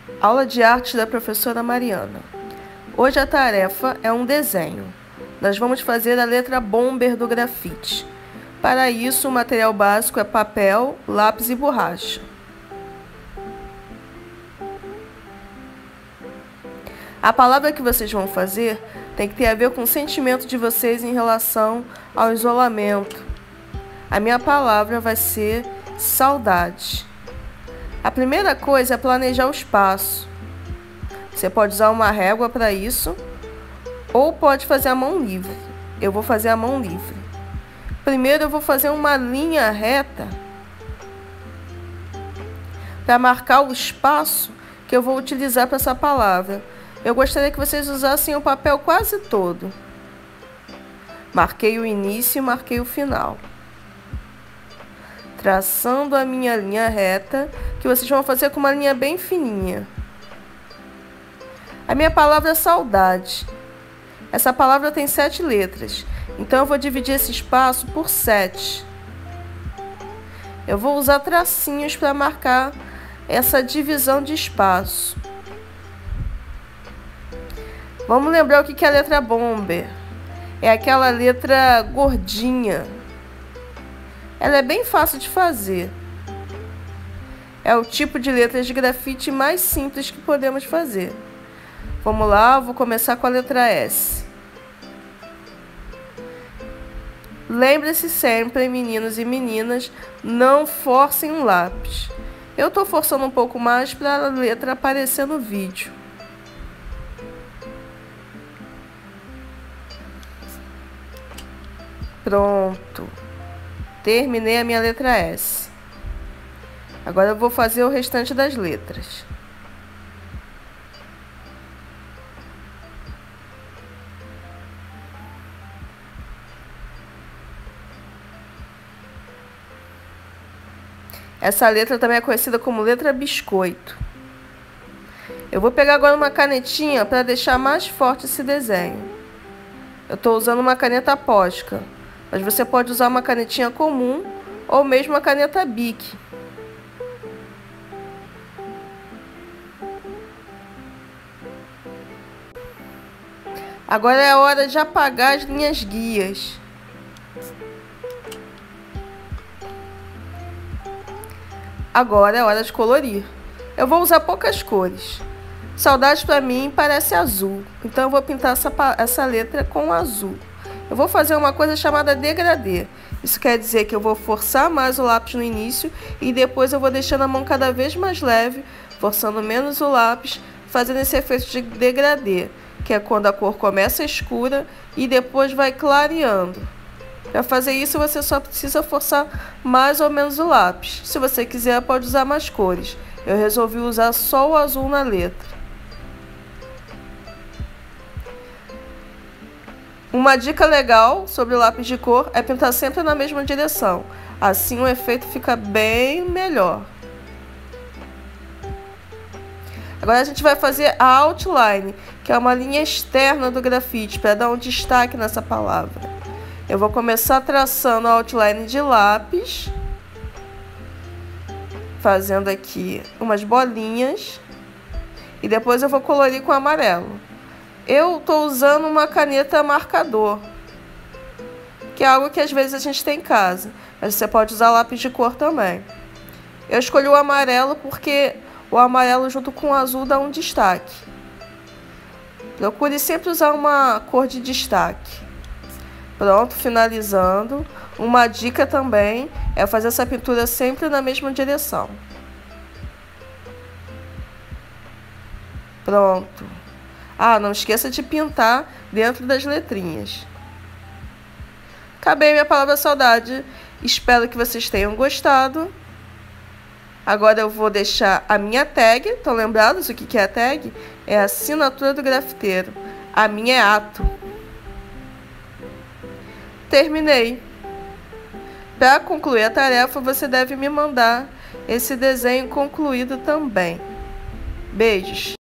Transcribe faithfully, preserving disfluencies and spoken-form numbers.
Aula de arte da professora Mariana. Hoje a tarefa é um desenho. Nós vamos fazer a letra bomber do grafite. Para isso, o material básico é papel, lápis e borracha. A palavra que vocês vão fazer tem que ter a ver com o sentimento de vocês em relação ao isolamento. A minha palavra vai ser saudade. A primeira coisa é planejar o espaço. Você pode usar uma régua para isso, ou pode fazer a mão livre. Eu vou fazer a mão livre. Primeiro eu vou fazer uma linha reta para marcar o espaço que eu vou utilizar para essa palavra. Eu gostaria que vocês usassem o papel quase todo. Marquei o início e marquei o final. Traçando a minha linha reta, que vocês vão fazer com uma linha bem fininha. A minha palavra é saudade. Essa palavra tem sete letras, então eu vou dividir esse espaço por sete. Eu vou usar tracinhos para marcar essa divisão de espaço. Vamos lembrar o que é a letra bomber. É aquela letra gordinha. Ela é bem fácil de fazer. É o tipo de letra de grafite mais simples que podemos fazer. Vamos lá, eu vou começar com a letra S. Lembre-se sempre, meninos e meninas, não forcem um lápis. Eu estou forçando um pouco mais para a letra aparecer no vídeo. Pronto. Terminei a minha letra S. Agora eu vou fazer o restante das letras. Essa letra também é conhecida como letra biscoito. Eu vou pegar agora uma canetinha para deixar mais forte esse desenho. Eu estou usando uma caneta Posca, mas você pode usar uma canetinha comum ou mesmo uma caneta Bic. Agora é a hora de apagar as linhas guias. Agora é hora de colorir. Eu vou usar poucas cores. Saudade para mim parece azul, então eu vou pintar essa, essa letra com azul. Eu vou fazer uma coisa chamada degradê. Isso quer dizer que eu vou forçar mais o lápis no início e depois eu vou deixando a mão cada vez mais leve, forçando menos o lápis, fazendo esse efeito de degradê, que é quando a cor começa escura e depois vai clareando. Para fazer isso, você só precisa forçar mais ou menos o lápis. Se você quiser, pode usar mais cores. Eu resolvi usar só o azul na letra. Uma dica legal sobre o lápis de cor é pintar sempre na mesma direção. Assim o efeito fica bem melhor. Agora a gente vai fazer a outline, que é uma linha externa do grafite, para dar um destaque nessa palavra. Eu vou começar traçando a outline de lápis, fazendo aqui umas bolinhas, e depois eu vou colorir com amarelo. Eu estou usando uma caneta marcador, que é algo que às vezes a gente tem em casa, mas você pode usar lápis de cor também. Eu escolhi o amarelo porque o amarelo junto com o azul dá um destaque. Procure sempre usar uma cor de destaque. Pronto, finalizando. Uma dica também é fazer essa pintura sempre na mesma direção. Pronto. Ah, não esqueça de pintar dentro das letrinhas. Acabei minha palavra saudade. Espero que vocês tenham gostado. Agora eu vou deixar a minha tag. Estão lembrados o que é a tag? É a assinatura do grafiteiro. A minha é ato. Terminei. Para concluir a tarefa, você deve me mandar esse desenho concluído também. Beijos!